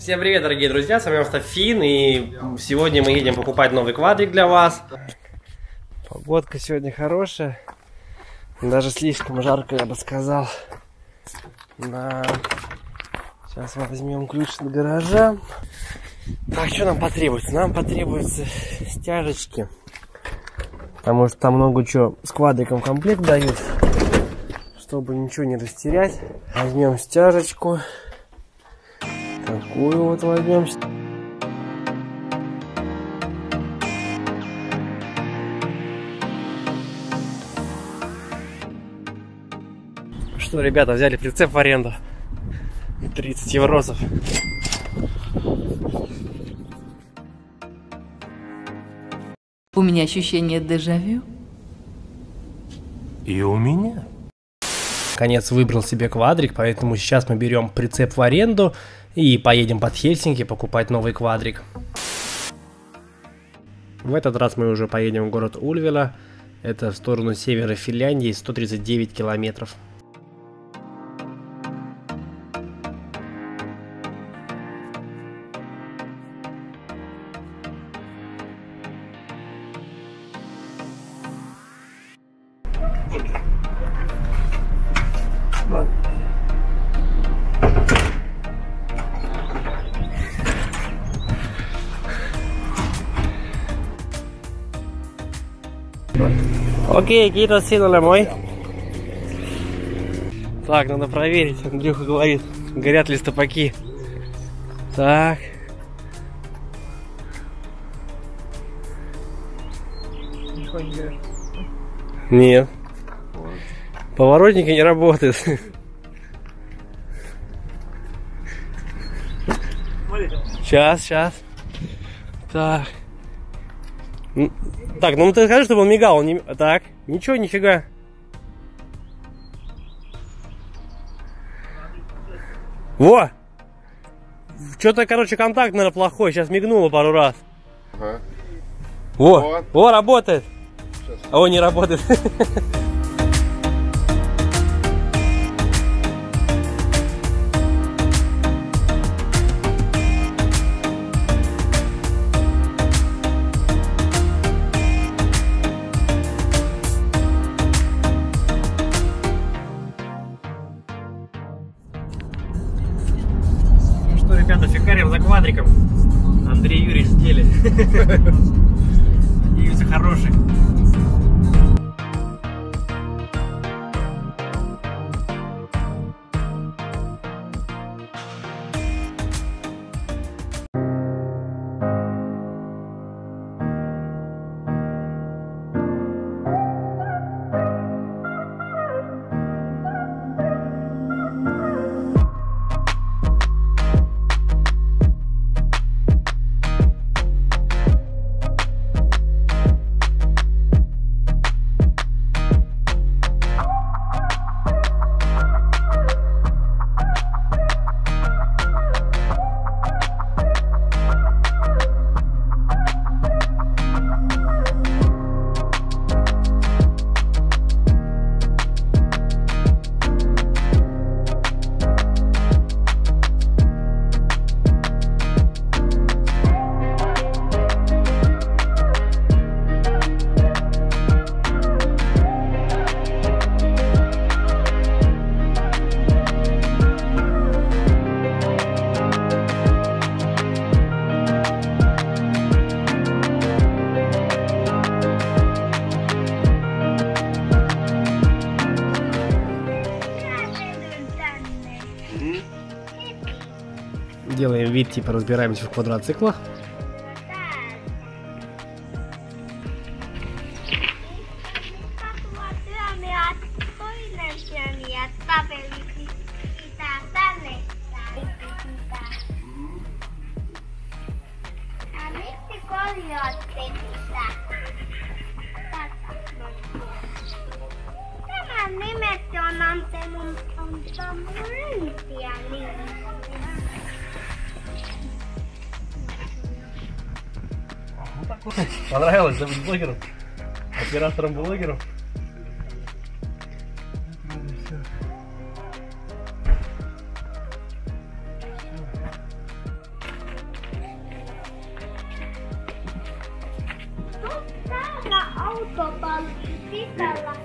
Всем привет, дорогие друзья, с вами Автофин, и сегодня мы едем покупать новый квадрик для вас. Погодка сегодня хорошая, даже слишком жарко, я бы сказал. Да. Сейчас возьмем ключ от гаража. Так, что нам потребуется? Нам потребуются стяжечки, потому что там много чего с квадриком комплект дают. Чтобы ничего не растерять, возьмем стяжечку. Такую вот возьмем. Что, ребята, взяли прицеп в аренду. 30 евросов. У меня ощущение дежавю. И у меня. Наконец выбрал себе квадрик, поэтому сейчас мы берем прицеп в аренду и поедем под Хельсинки покупать новый квадрик. В этот раз мы уже поедем в город Ульвела. Это в сторону севера Финляндии, 139 километров. Окей, kiitos sinulle, мой. Так, надо проверить. Андрюха говорит, горят ли стопаки. Так. Нет. Поворотники не работают. Сейчас. Так. Так, ну ты скажи, чтобы он мигал. Он не... Так, ничего, нифига. Во! Что-то, короче, контакт, наверное, плохой. Сейчас мигнуло пару раз. Ага. Во, работает. Сейчас. О, не работает. Ребята, фикарим за квадриком. Андрей Юрьевич в деле. Надеюсь, хороший. Делаем вид, типа разбираемся в квадроциклах. Tämän nimetti on antanut rintiä niin. Понравилось, да, быть блогером? Оператором-блогером? попал сикала.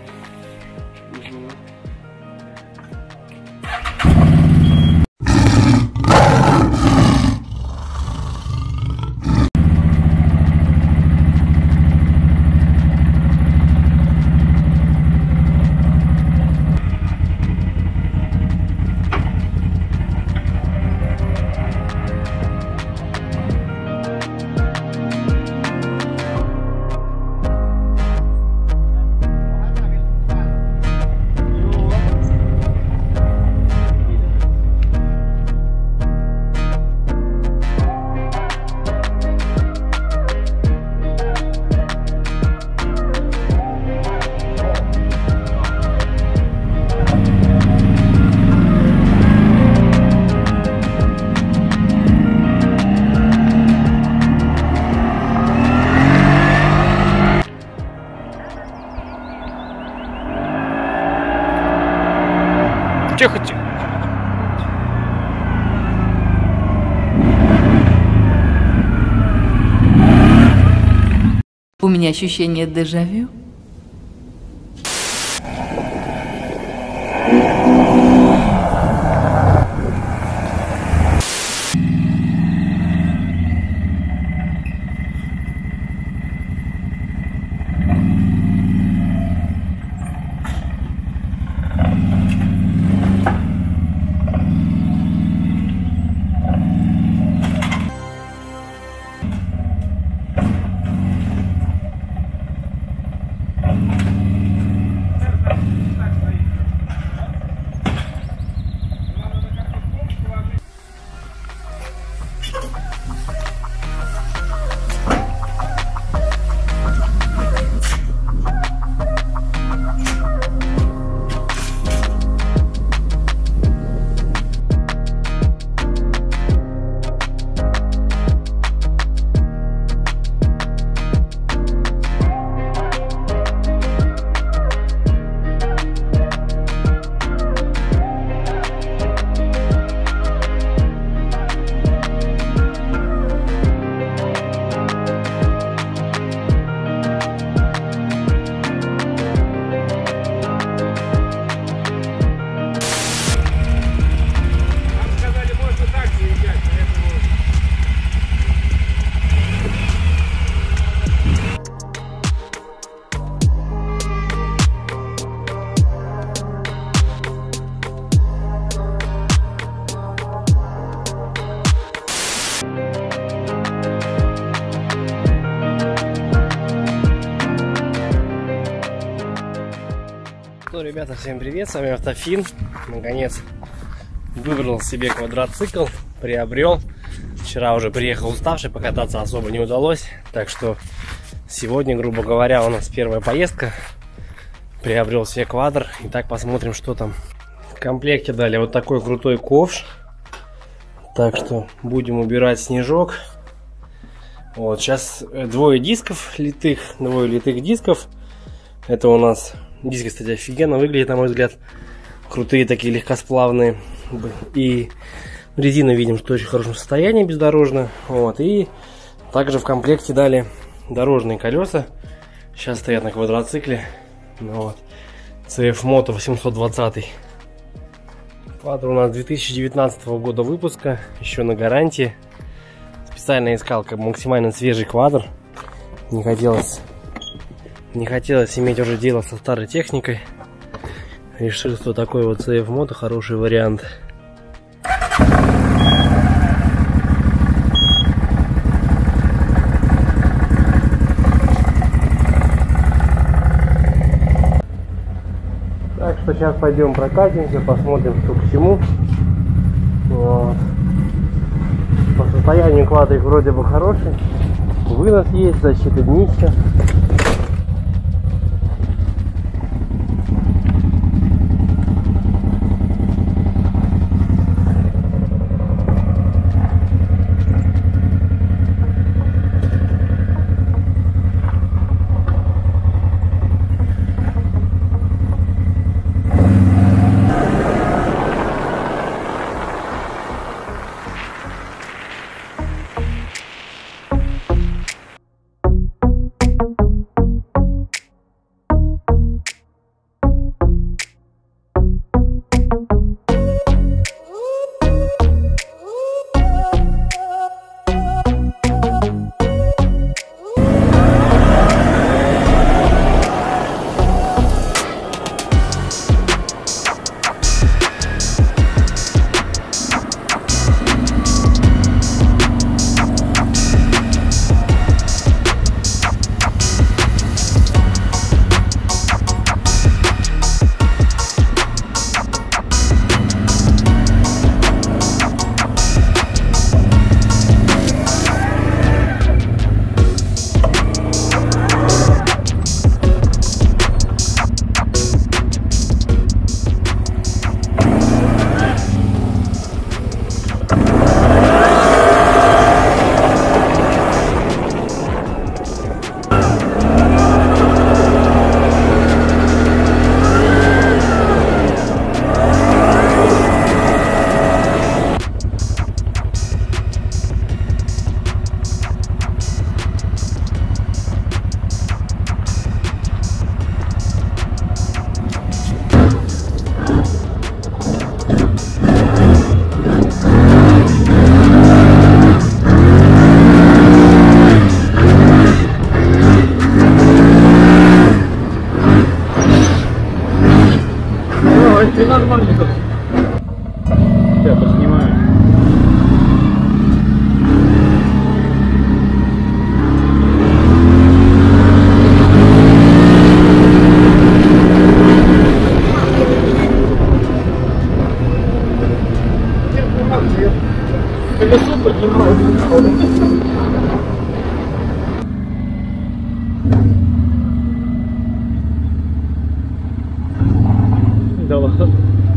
Тихо, тихо. У меня ощущение дежавю. Ну, ребята, всем привет, с вами Автофин. Наконец выбрал себе квадроцикл, приобрел. Вчера уже приехал уставший, покататься особо не удалось. Так что сегодня, грубо говоря, у нас первая поездка. Приобрел себе квадр. Итак, посмотрим, что там. В комплекте дали вот такой крутой ковш. Так что будем убирать снежок. Вот, сейчас двое дисков литых, двое литых дисков. Это у нас диски, кстати, офигенно выглядят, на мой взгляд. Крутые такие, легкосплавные. И резину видим, что в очень хорошем состоянии, бездорожно. Вот. И также в комплекте дали дорожные колеса. Сейчас стоят на квадроцикле. Вот. CF Moto 820. Квадр у нас 2019 года выпуска. Еще на гарантии. Специально искал как бы максимально свежий квадр. Не хотелось иметь уже дело со старой техникой. Решил, что такой вот CF Moto хороший вариант. Так что сейчас пойдем прокатимся, посмотрим, что к чему. Вот. По состоянию квадрик вроде бы хороший. Вынос есть, защита днища. Да ладно.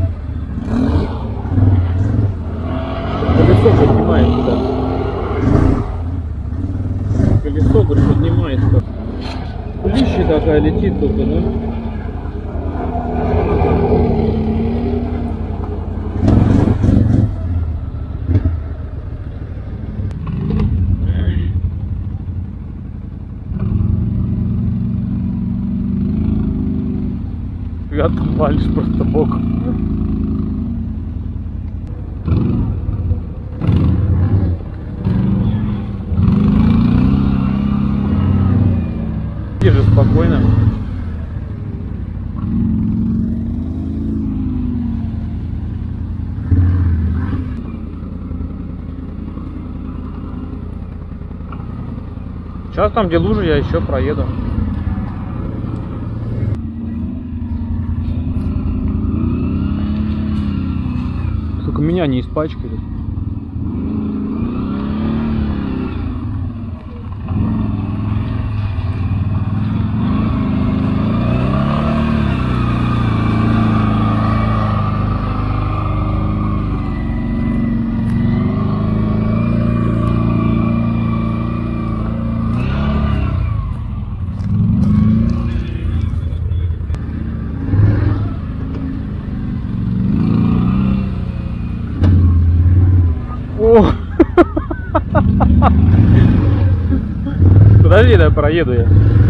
Колесо поднимает туда. Колесо, говорит, поднимается. Пылища такая летит только, да? Ты валишь просто боком. Держи спокойно. Сейчас там, где лужи, я еще проеду. Только меня не испачкали. Подожди, да, проеду я.